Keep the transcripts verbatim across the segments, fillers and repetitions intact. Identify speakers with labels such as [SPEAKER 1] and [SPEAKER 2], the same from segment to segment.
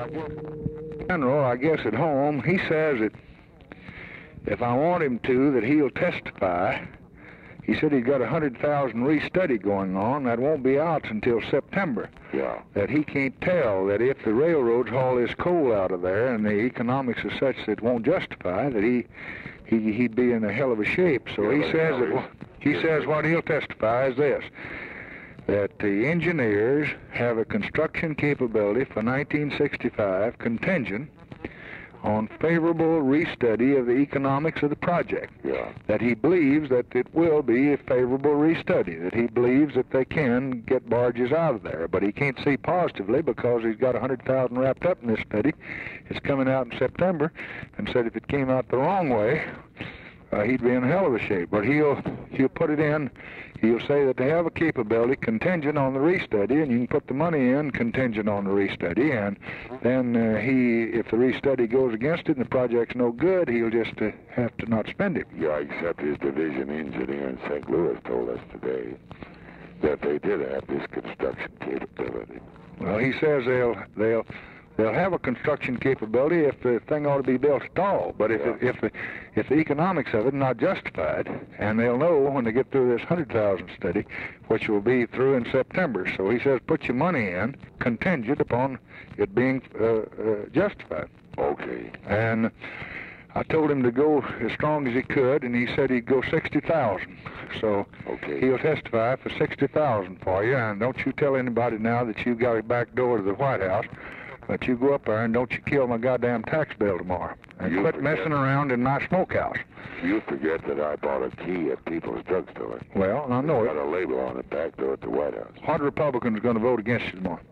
[SPEAKER 1] General, I guess at home, he says that if I want him to, that he'll testify. He said he's got a hundred thousand restudy going on that won't be out until September.
[SPEAKER 2] Yeah.
[SPEAKER 1] That he can't tell that if the railroads haul this coal out of there and the economics are such that it won't justify, that he, he he'd be in a hell of a shape. So
[SPEAKER 2] Yeah,
[SPEAKER 1] he
[SPEAKER 2] but
[SPEAKER 1] says
[SPEAKER 2] no,
[SPEAKER 1] that he says what he'll testify is this: that the engineers have a construction capability for nineteen sixty-five contingent on favorable restudy of the economics of the project.
[SPEAKER 2] Yeah.
[SPEAKER 1] That he believes that it will be a favorable restudy, that he believes that they can get barges out of there, but he can't see positively because he's got a hundred thousand wrapped up in this study. It's coming out in September, and said if it came out the wrong way, uh, he'd be in a hell of a shape. But he'll he'll put it in. He'll say that they have a capability contingent on the restudy, and you can put the money in contingent on the restudy, and then uh, he, if the restudy goes against it and the project's no good, he'll just uh, have to not spend it.
[SPEAKER 2] Yeah, except his division engineer in Saint Louis told us today that they did have this construction capability.
[SPEAKER 1] Well, he says they'll they'll they'll have a construction capability if the thing ought to be built at all. But if
[SPEAKER 2] Yeah.
[SPEAKER 1] it, if the if the economics of it are not justified, and they'll know when they get through this hundred thousand study, which will be through in September. So he says put your money in contingent upon it being uh, uh, justified.
[SPEAKER 2] Okay.
[SPEAKER 1] And I told him to go as strong as he could, and he said he'd go sixty thousand. So
[SPEAKER 2] Okay.
[SPEAKER 1] he'll testify for sixty thousand for you. And don't you tell anybody now that you got a back door to the White House. But you go up there and don't you kill my goddamn tax bill tomorrow. And
[SPEAKER 2] You
[SPEAKER 1] quit
[SPEAKER 2] forget.
[SPEAKER 1] messing around in my smokehouse.
[SPEAKER 2] You forget that I bought a key at People's Drugstore.
[SPEAKER 1] Well, I know
[SPEAKER 2] Got
[SPEAKER 1] it.
[SPEAKER 2] a label on it back door at the White House.
[SPEAKER 1] What Republican's going to vote against you tomorrow?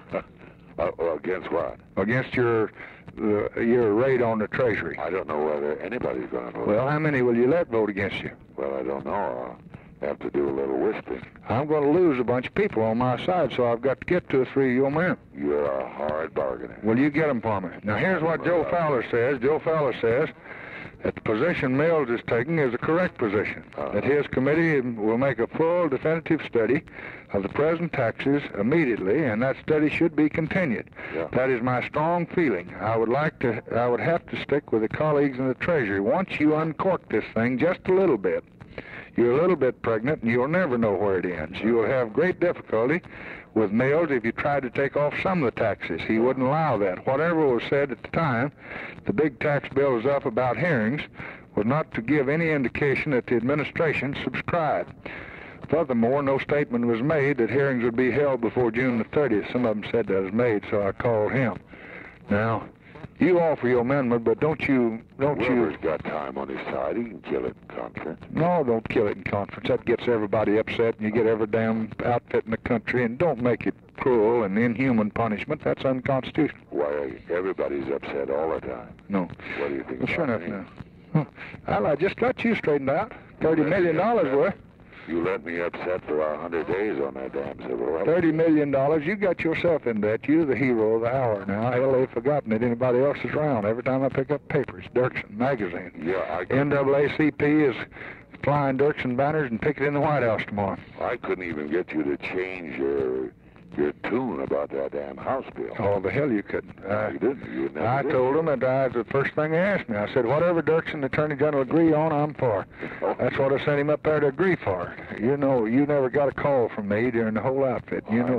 [SPEAKER 2] uh, well, against what?
[SPEAKER 1] Against your uh, your raid on the Treasury.
[SPEAKER 2] I don't know whether anybody's going to vote.
[SPEAKER 1] Well, how many will you let vote against you?
[SPEAKER 2] Well, I don't know. I'll have to do a little whispering.
[SPEAKER 1] I'm going to lose a bunch of people on my side, so I've got to get two or three of your men.
[SPEAKER 2] You're a hard bargainer.
[SPEAKER 1] Will you get them for me? Now, here's what Joe Fowler says. Joe Fowler says that the position Mills is taking is the correct position,
[SPEAKER 2] Uh-huh.
[SPEAKER 1] that his committee will make a full definitive study of the present taxes immediately, and that study should be continued.
[SPEAKER 2] Yeah.
[SPEAKER 1] That is my strong feeling. I would like to, I would have to stick with the colleagues in the Treasury. Once you uncork this thing just a little bit, you're a little bit pregnant, and you'll never know where it ends. You will have great difficulty with Mills if you tried to take off some of the taxes. He wouldn't allow that. Whatever was said at the time, the big tax bills up about hearings, was not to give any indication that the administration subscribed. Furthermore, no statement was made that hearings would be held before June the thirtieth. Some of them said that was made, so I called him. Now, you offer your amendment, but don't you, don't you...
[SPEAKER 2] Whoever's got time on his side, he can kill it in conference.
[SPEAKER 1] No, don't kill it in conference. That gets everybody upset, and you get every damn outfit in the country, and don't make it cruel and inhuman punishment. That's unconstitutional.
[SPEAKER 2] Why, everybody's upset all the time.
[SPEAKER 1] No.
[SPEAKER 2] What do you think
[SPEAKER 1] Well, sure
[SPEAKER 2] about
[SPEAKER 1] enough,
[SPEAKER 2] me?
[SPEAKER 1] now. Huh. Well, I just got you straightened out. Thirty million dollars worth.
[SPEAKER 2] You let me upset for a hundred days on that damn civil rights.
[SPEAKER 1] Thirty million dollars. You got yourself in debt. You're the hero of the hour now. Hell, they've forgotten that anybody else is around. Every time I pick up papers, Dirksen magazine.
[SPEAKER 2] Yeah, I
[SPEAKER 1] N double A C P is flying Dirksen banners and picket in the White House tomorrow.
[SPEAKER 2] I couldn't even get you to change your your tune about that damn House bill.
[SPEAKER 1] Oh, the hell you couldn't. Uh,
[SPEAKER 2] you didn't. You never
[SPEAKER 1] I
[SPEAKER 2] did.
[SPEAKER 1] told them that I, the first thing they asked me, I said, whatever Dirksen, the Attorney General, agree on, I'm for. That's what I sent him up there to agree for. You know, you never got a call from me during the whole outfit. You
[SPEAKER 2] I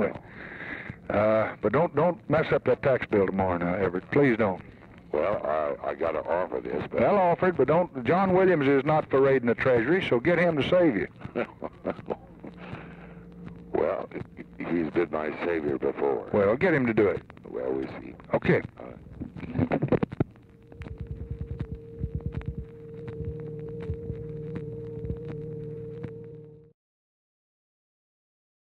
[SPEAKER 1] know,
[SPEAKER 2] know.
[SPEAKER 1] it. Uh, but don't don't mess up that tax bill tomorrow now, Everett. Please don't.
[SPEAKER 2] Well, I, I got to offer this, but...
[SPEAKER 1] Well offered, but don't. John Williams is not for raiding the Treasury, so get him to save you.
[SPEAKER 2] Well, he's been my savior before.
[SPEAKER 1] Well, get him to do it.
[SPEAKER 2] Well, we see.
[SPEAKER 1] Okay.
[SPEAKER 2] Uh,